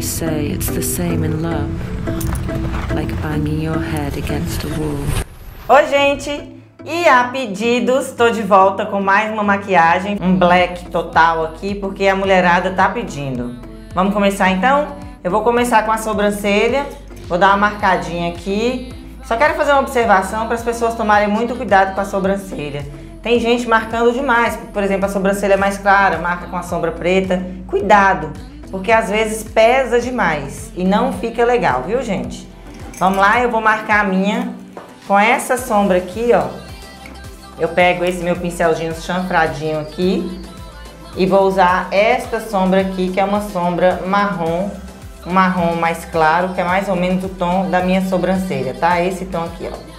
say it's the same in love, like banging your head against a wall. Oi, gente! E a pedidos, tô de volta com mais uma maquiagem, um black total aqui, porque a mulherada tá pedindo. Vamos começar então? Eu vou começar com a sobrancelha, vou dar uma marcadinha aqui. Só quero fazer uma observação para as pessoas tomarem muito cuidado com a sobrancelha. Tem gente marcando demais, por exemplo, a sobrancelha é mais clara, marca com a sombra preta. Cuidado, porque às vezes pesa demais e não fica legal, viu, gente? Vamos lá, eu vou marcar a minha com essa sombra aqui, ó. Eu pego esse meu pincelzinho chanfradinho aqui e vou usar esta sombra aqui, que é uma sombra marrom, um marrom mais claro, que é mais ou menos o tom da minha sobrancelha, tá? Esse tom aqui, ó.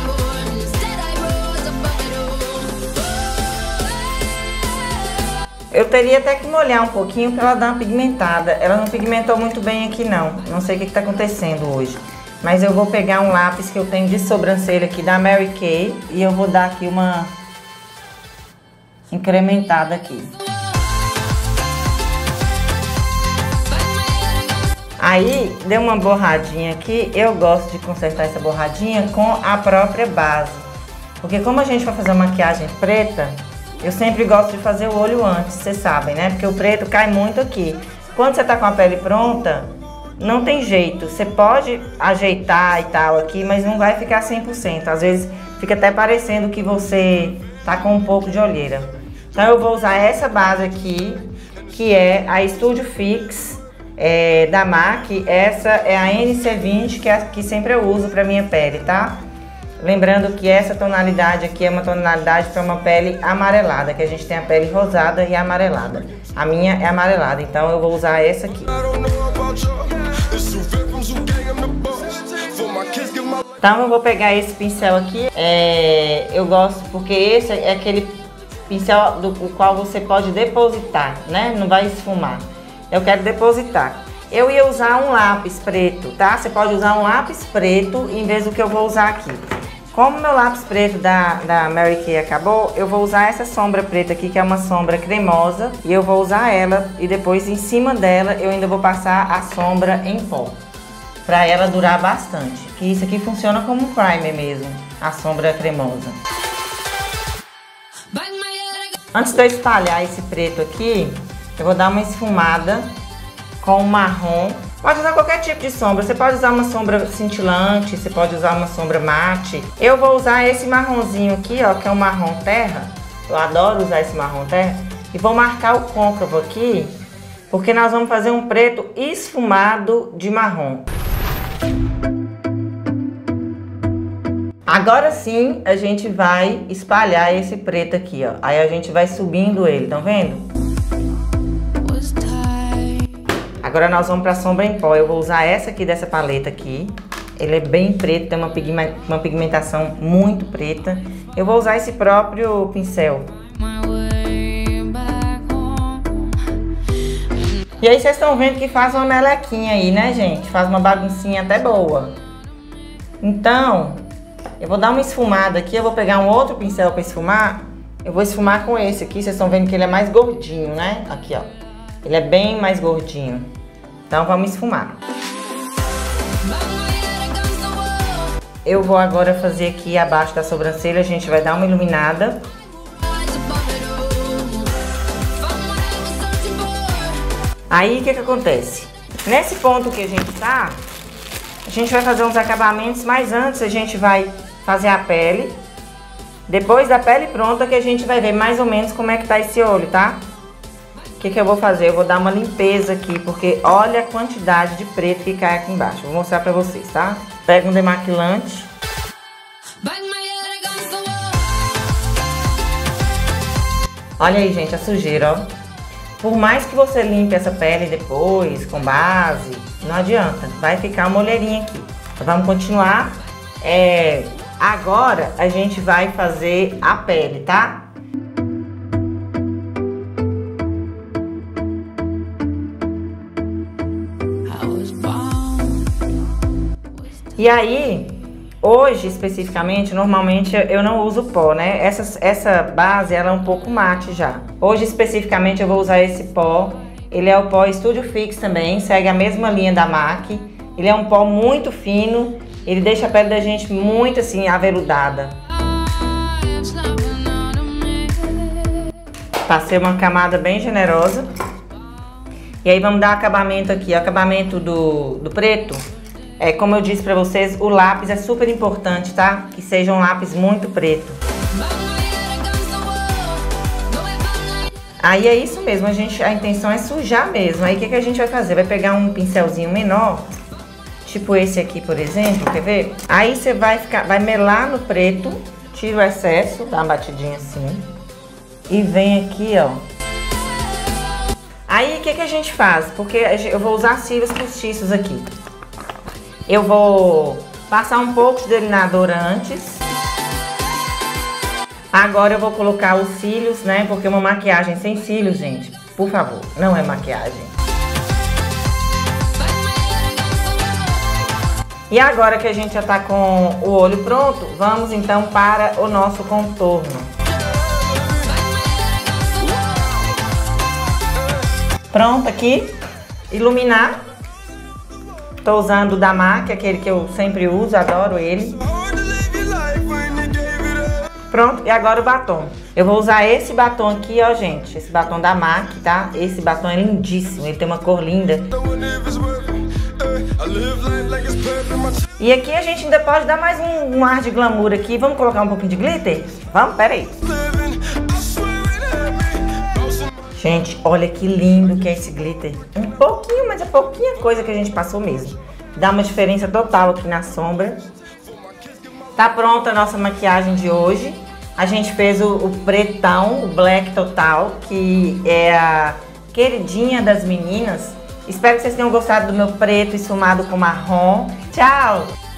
Eu teria até que molhar um pouquinho para ela dar uma pigmentada. Ela não pigmentou muito bem aqui não. Não sei o que está acontecendo hoje. Mas eu vou pegar um lápis que eu tenho de sobrancelha aqui da Mary Kay e eu vou dar aqui uma incrementada aqui. Aí, deu uma borradinha aqui. Eu gosto de consertar essa borradinha com a própria base. Porque como a gente vai fazer uma maquiagem preta, eu sempre gosto de fazer o olho antes, vocês sabem, né? Porque o preto cai muito aqui. Quando você tá com a pele pronta, não tem jeito. Você pode ajeitar e tal aqui, mas não vai ficar 100%. Às vezes fica até parecendo que você tá com um pouco de olheira. Então eu vou usar essa base aqui, que é a Studio Fix da MAC. Essa é a NC20, que é a que sempre eu uso pra minha pele, tá? Lembrando que essa tonalidade aqui é uma tonalidade para uma pele amarelada, que a gente tem a pele rosada e amarelada. A minha é amarelada, então eu vou usar essa aqui. Então eu vou pegar esse pincel aqui, eu gosto porque esse é aquele pincel do qual você pode depositar, né? Não vai esfumar. Eu quero depositar. Eu ia usar um lápis preto, tá? Você pode usar um lápis preto em vez do que eu vou usar aqui. Como meu lápis preto da Mary Kay acabou, eu vou usar essa sombra preta aqui, que é uma sombra cremosa. E eu vou usar ela e depois em cima dela eu ainda vou passar a sombra em pó. Pra ela durar bastante. Que isso aqui funciona como um primer mesmo, a sombra cremosa. Antes de eu espalhar esse preto aqui, eu vou dar uma esfumada com o marrom. Pode usar qualquer tipo de sombra, você pode usar uma sombra cintilante, você pode usar uma sombra mate. Eu vou usar esse marronzinho aqui, ó, que é um marrom terra. Eu adoro usar esse marrom terra. E vou marcar o côncavo aqui, porque nós vamos fazer um preto esfumado de marrom. Agora sim, a gente vai espalhar esse preto aqui, ó. Aí a gente vai subindo ele, tá vendo? Agora nós vamos para a sombra em pó. Eu vou usar essa aqui dessa paleta aqui. Ele é bem preto, tem uma pigmentação muito preta. Eu vou usar esse próprio pincel. E aí vocês estão vendo que faz uma melequinha aí, né, gente? Faz uma baguncinha até boa. Então, eu vou dar uma esfumada aqui. Eu vou pegar um outro pincel para esfumar. Eu vou esfumar com esse aqui. Vocês estão vendo que ele é mais gordinho, né? Aqui, ó. Ele é bem mais gordinho. Então vamos esfumar. Eu vou agora fazer aqui abaixo da sobrancelha. A gente vai dar uma iluminada. Aí o que acontece? Nesse ponto que a gente tá, a gente vai fazer uns acabamentos. Mas antes a gente vai fazer a pele. Depois da pele pronta que a gente vai ver mais ou menos como é que tá esse olho, tá? O que eu vou fazer? Eu vou dar uma limpeza aqui, porque olha a quantidade de preto que cai aqui embaixo. Vou mostrar pra vocês, tá? Pega um demaquilante. Olha aí, gente, a sujeira, ó. Por mais que você limpe essa pele depois, com base, não adianta. Vai ficar uma olheirinha aqui. Então, vamos continuar. Agora, a gente vai fazer a pele, tá? E aí, hoje especificamente, normalmente eu não uso pó, né? Essa base, ela é um pouco mate já. Hoje especificamente eu vou usar esse pó Ele é o pó Studio Fix também, segue a mesma linha da MAC. Ele é um pó muito fino, ele deixa a pele da gente muito assim, aveludada. Passei uma camada bem generosa. E aí vamos dar acabamento aqui, o acabamento do preto. Como eu disse pra vocês, o lápis é super importante, tá? Que seja um lápis muito preto. Aí é isso mesmo, a intenção é sujar mesmo. Aí o que a gente vai fazer? Vai pegar um pincelzinho menor, tipo esse aqui, por exemplo, quer ver? Aí você vai melar no preto, tira o excesso, dá uma batidinha assim. E vem aqui, ó. Aí o que a gente faz? Porque eu vou usar cílios postiços aqui. Eu vou passar um pouco de delineador antes. Agora eu vou colocar os cílios, né? Porque uma maquiagem sem cílios, gente, por favor, não é maquiagem. E agora que a gente já tá com o olho pronto, vamos então para o nosso contorno. Pronto aqui, iluminar. Tô usando o da MAC, aquele que eu sempre uso, adoro ele. Pronto, e agora o batom. Eu vou usar esse batom aqui, ó, gente. Esse batom da MAC, tá? Esse batom é lindíssimo, ele tem uma cor linda. E aqui a gente ainda pode dar mais um ar de glamour aqui. Vamos colocar um pouquinho de glitter? Vamos? Pera aí. Gente, olha que lindo que é esse glitter. Um pouquinho, mas é pouquinha coisa que a gente passou mesmo. Dá uma diferença total aqui na sombra. Tá pronta a nossa maquiagem de hoje. A gente fez o pretão, o black total, que é a queridinha das meninas. Espero que vocês tenham gostado do meu preto esfumado com marrom. Tchau!